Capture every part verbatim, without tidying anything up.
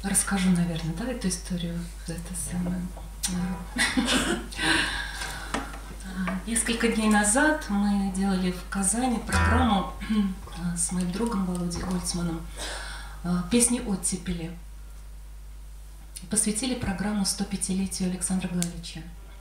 расскажу, наверное, да, эту историю. Это самое. Несколько дней назад мы делали в Казани программу с моим другом Володей Гольцманом «Песни оттепели». Посвятили программу сто пятилетию Александра Главича.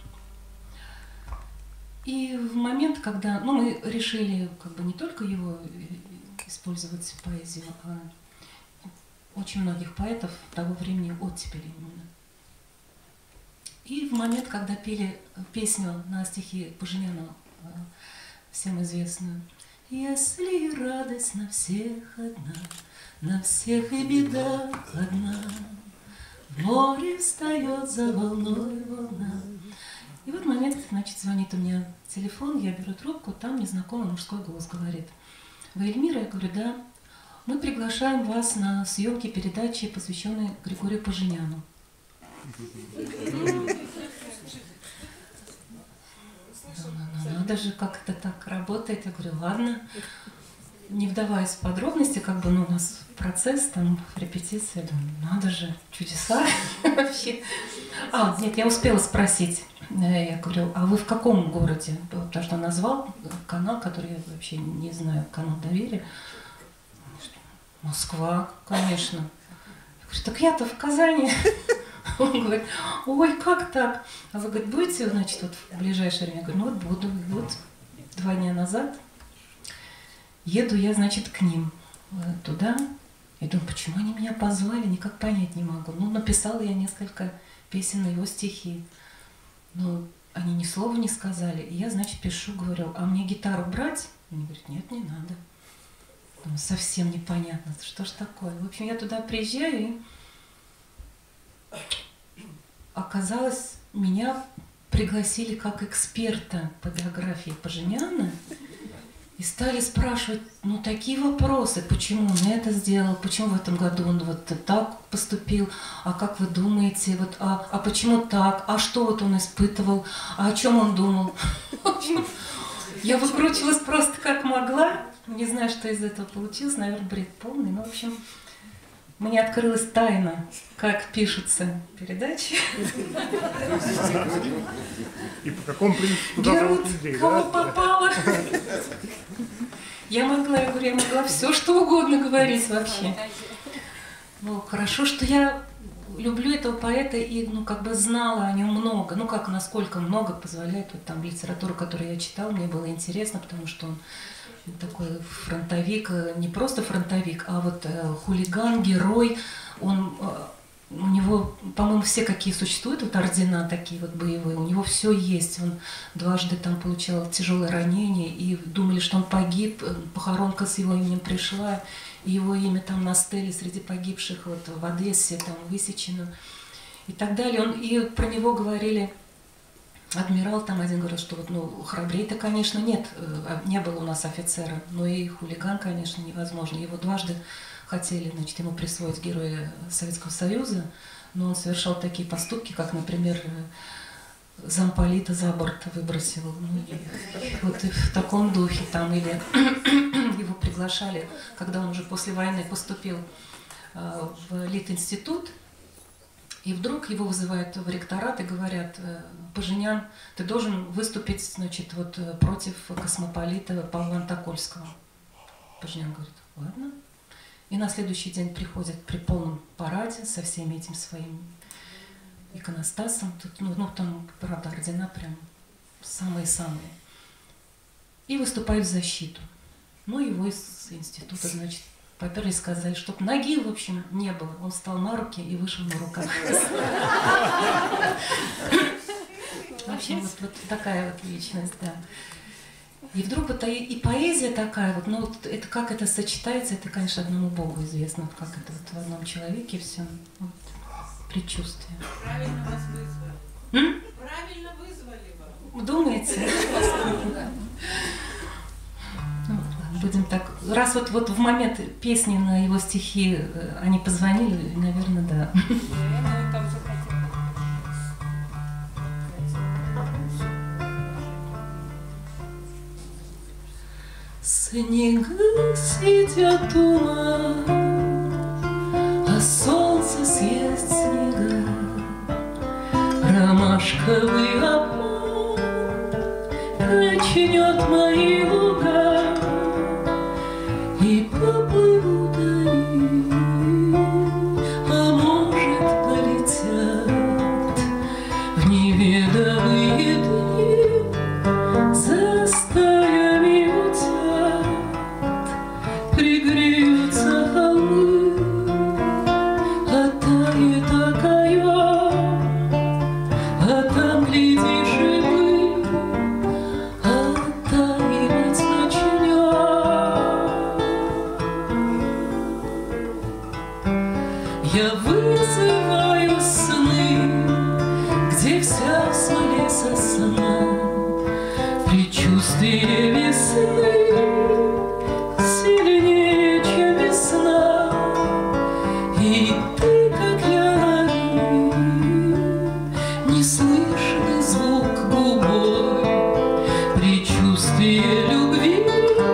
И в момент, когда ну, мы решили как бы не только его использовать поэзию, а очень многих поэтов того времени оттепели именно. И в момент, когда пели песню на стихи Поженяна, всем известную: «Если радость на всех одна, на всех и беда одна, в море встает за волной волна». И в этот момент, значит, звонит у меня телефон, я беру трубку, там незнакомый мужской голос говорит: «Вы Эльмира?» Я говорю: «Да». «Мы приглашаем вас на съемки передачи, посвященной Григорию Поженяну». Надо же, как это так работает. Я говорю: ладно. Не вдаваясь в подробности, как бы, ну, у нас процесс, там, репетиция, думаю, надо же, чудеса вообще. А, нет, я успела спросить. Я говорю: а вы в каком городе? Потому что он назвал канал, который я вообще не знаю, канал доверия. Москва, конечно. Я говорю: так я-то в Казани. Он говорит: ой, как так? А вы, говорит, будете, значит, вот в ближайшее время? Я говорю: ну вот буду. И вот два дня назад еду я, значит, к ним туда. И думаю, почему они меня позвали, никак понять не могу. Ну, написала я несколько песен на его стихи. Но они ни слова не сказали. И я, значит, пишу, говорю: а мне гитару брать? Они говорят: нет, не надо. Думаю, совсем непонятно, что ж такое. В общем, я туда приезжаю, и оказалось, меня пригласили как эксперта по биографии Поженяна. И стали спрашивать, ну, такие вопросы: почему он это сделал, почему в этом году он вот так поступил, а как вы думаете, вот, а, а почему так, а что вот он испытывал, а о чем он думал. В общем, я выкручивалась просто как могла, не знаю, что из этого получилось, наверное, бред полный, но, в общем, мне открылась тайна, как пишутся передачи. И по какому принципу туда зовут людей, кого да? попало. Я могла, я говорю, я могла все, что угодно говорить вообще. Ну, хорошо, что я люблю этого поэта и, ну, как бы знала о нем много. Ну, как, насколько много позволяет вот там литература, которую я читала, мне было интересно, потому что он такой фронтовик, не просто фронтовик, а вот э, хулиган, герой. Он, э, у него, по-моему, все какие существуют, вот ордена такие вот боевые, у него все есть. Он дважды там получал тяжелое ранение, и думали, что он погиб, похоронка с его именем пришла, и его имя там на стеле среди погибших вот в Одессе там высечено и так далее. Он, и про него говорили... Адмирал там один говорил, что вот, ну, храбрей-то, конечно, нет, не было у нас офицера, но и хулиган, конечно, невозможно. Его дважды хотели, значит, ему присвоить Героя Советского Союза, но он совершал такие поступки, как, например, замполита за борт выбросил. Ну, вот и в таком духе там, или его приглашали, когда он уже после войны поступил в Литинститут. И вдруг его вызывают в ректорат и говорят: Поженян, ты должен выступить, значит, вот против космополита Павла Антокольского. Поженян говорит: ладно. И на следующий день приходят при полном параде со всеми этим своим иконостасом. Тут, ну, ну, там, правда, ордена прям самые-самые. И выступают в защиту. Ну, его из института, значит, поперли и сказали, чтоб ноги, в общем, не было. Он встал на руки и вышел на руках. В общем, вот, вот такая вот личность, да. И вдруг вот и поэзия такая, вот, ну вот это как это сочетается, это, конечно, одному Богу известно, вот как это вот в одном человеке все, вот, предчувствие. Правильно вас вызвали. М? Правильно вызвали вас. Думаете? Ну, будем так. Раз вот, вот в момент песни на его стихи они позвонили, наверное, да. Снега сидят туман, а солнце солнце съест снега, ромашковый обман качнет мои луга, и поплывут они, а может полетят в неведомые дни, за стаями утят пригреются холмы, оттает окаён, а там, глядишь, и мы оттаивать начнем. Я вызываю сны, где вся в смоле сосна, предчувствие весны сильнее, чем весна, и ты, как я, неслышный звук губой, предчувствие любви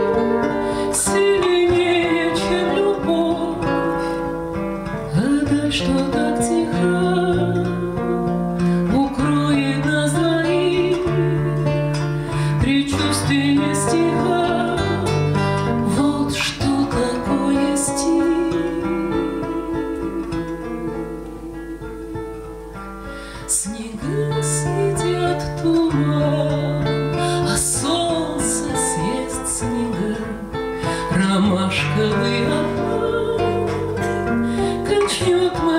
сильнее, чем любовь, а даль, что так тихо укроет нас двоих, предчувствие стиха. Вот что такое стих. Снега съедят туман, а солнце съест снега, ромашковый аромат качнет мои